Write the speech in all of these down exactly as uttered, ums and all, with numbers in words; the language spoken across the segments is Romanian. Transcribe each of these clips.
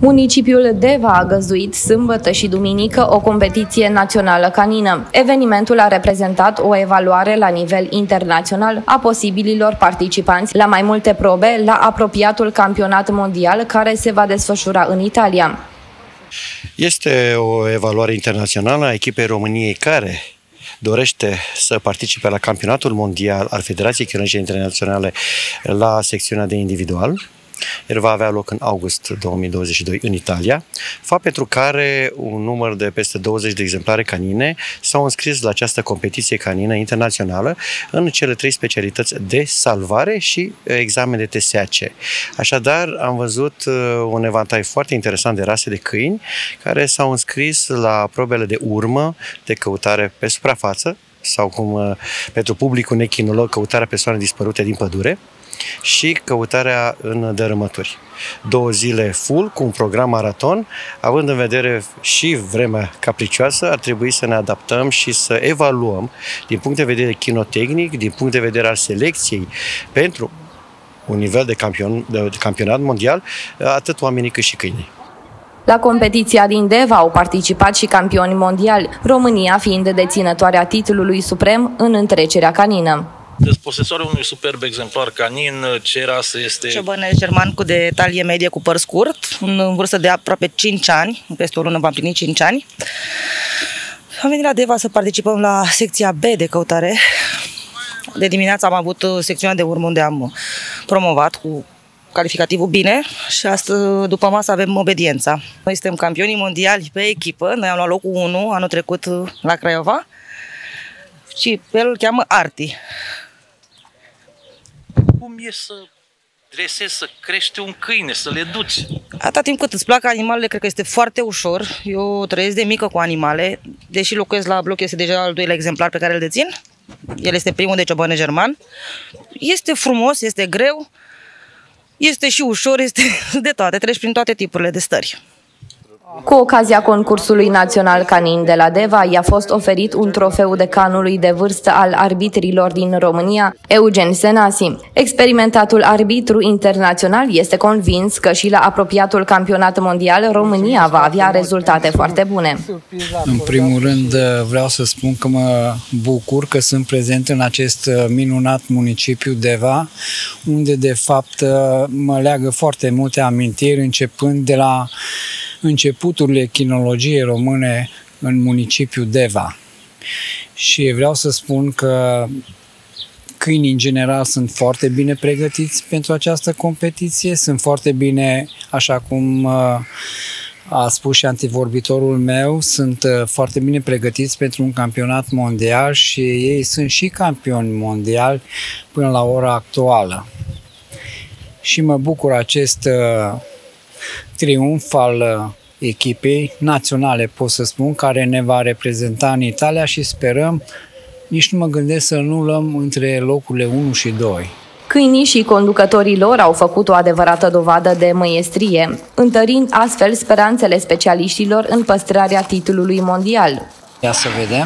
Municipiul Deva a găzduit sâmbătă și duminică o competiție națională canină. Evenimentul a reprezentat o evaluare la nivel internațional a posibililor participanți la mai multe probe la apropiatul campionat mondial care se va desfășura în Italia. Este o evaluare internațională a echipei României care dorește să participe la campionatul mondial al Federației Chineze Internaționale la secțiunea de individual. El va avea loc în august două mii douăzeci și doi în Italia, fapt pentru care un număr de peste douăzeci de exemplare canine s-au înscris la această competiție canină internațională în cele trei specialități de salvare și examen de T S A C. Așadar, am văzut un evantai foarte interesant de rase de câini care s-au înscris la probele de urmă de căutare pe suprafață, sau cum pentru publicul nechinolog, căutarea persoanelor dispărute din pădure, și căutarea în dărâmături. Două zile full cu un program maraton, având în vedere și vremea capricioasă, ar trebui să ne adaptăm și să evaluăm din punct de vedere kinotehnic, din punct de vedere al selecției pentru un nivel de, campion, de campionat mondial, atât oamenii cât și câinii. La competiția din Deva au participat și campioni mondiali, România fiind deținătoarea titlului suprem în întrecerea canină. Posesorul unui superb exemplar canin, ce rasă este? Ciobăneș german cu de talie medie cu păr scurt, în vârstă de aproape cinci ani, peste o lună va împlini cinci ani. Am venit la Deva să participăm la secția B de căutare. De dimineață am avut secțiunea de urmă unde am promovat cu calificativul bine și astăzi după masă avem obediența. Noi suntem campionii mondiali pe echipă, noi am luat locul unu anul trecut la Craiova și pe el îl cheamă Arti. Cum e să dresezi, să crești un câine, să le duci? Atâta timp cât îți plac animalele, cred că este foarte ușor. Eu trăiesc de mică cu animale, deși locuiesc la bloc, este deja al doilea exemplar pe care îl dețin. El este primul de ciobăneș german. Este frumos, este greu, este și ușor, este de toate, treci prin toate tipurile de stări. Cu ocazia concursului național canin de la Deva, i-a fost oferit un trofeu de canului de vârstă al arbitrilor din România, Eugen Senasi. Experimentatul arbitru internațional este convins că și la apropiatul campionat mondial România va avea rezultate foarte bune. În primul rând vreau să spun că mă bucur că sunt prezent în acest minunat municipiu Deva, unde de fapt mă leagă foarte multe amintiri, începând de la începuturile kinologiei române în municipiul Deva. Și vreau să spun că câinii în general sunt foarte bine pregătiți pentru această competiție, sunt foarte bine, așa cum a spus și antivorbitorul meu, sunt foarte bine pregătiți pentru un campionat mondial și ei sunt și campioni mondiali până la ora actuală. Și mă bucur acest triumf al echipei naționale, pot să spun, care ne va reprezenta în Italia și sperăm, nici nu mă gândesc să nu luăm între locurile unu și doi. Câinii și conducătorii lor au făcut o adevărată dovadă de măiestrie, întărind astfel speranțele specialiștilor în păstrarea titlului mondial. Ia să vedem.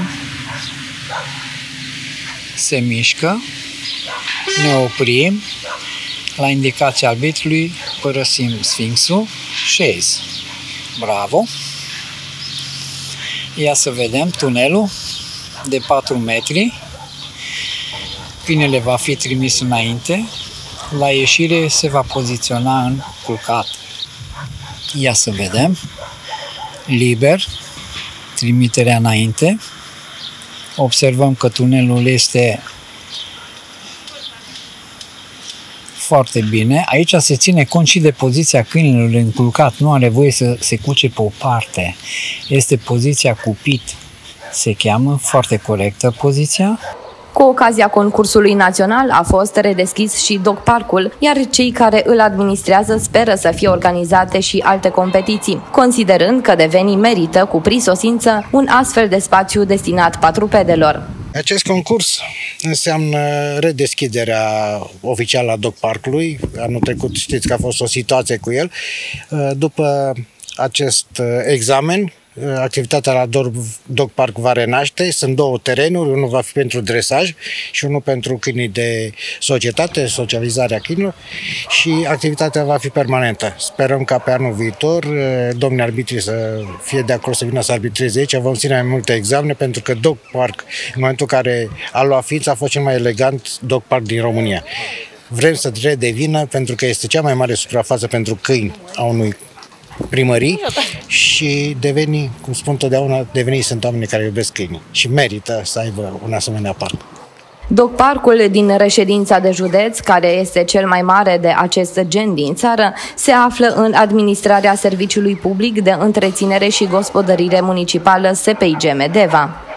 Se mișcă, ne oprim. La indicația arbitrului părăsim sfinxul, șezi. Bravo! Ia să vedem tunelul de patru metri. Câinele va fi trimis înainte. La ieșire se va poziționa în culcat. Ia să vedem. Liber. Trimiterea înainte. Observăm că tunelul este foarte bine. Aici se ține cont și de poziția câinelor înculcat. Nu are voie să se culce pe o parte. Este poziția cupit. Se cheamă, foarte corectă poziția. Cu ocazia concursului național a fost redeschis și dog parcul, iar cei care îl administrează speră să fie organizate și alte competiții, considerând că devenii merită cu prisosință un astfel de spațiu destinat patrupedelor. Acest concurs înseamnă redeschiderea oficială a dog parcului. Anul trecut știți că a fost o situație cu el. După acest examen activitatea la Dog Park va renaște. Sunt două terenuri, unul va fi pentru dresaj și unul pentru câinii de societate, socializarea câinilor, și activitatea va fi permanentă. Sperăm ca pe anul viitor domnii arbitri să fie de acord să vină să arbitreze aici. Vom ține mai multe examene, pentru că Dog Park, în momentul în care a luat ființă, a fost cel mai elegant Dog Park din România. Vrem să redevină, pentru că este cea mai mare suprafață pentru câini a unui primării și deveni, cum spun totdeauna, deveni sunt oameni care iubesc câinii și merită să aibă un asemenea parc. Dog Parkul din reședința de județ, care este cel mai mare de acest gen din țară, se află în administrarea Serviciului Public de Întreținere și Gospodărire Municipală S P I G Medeva.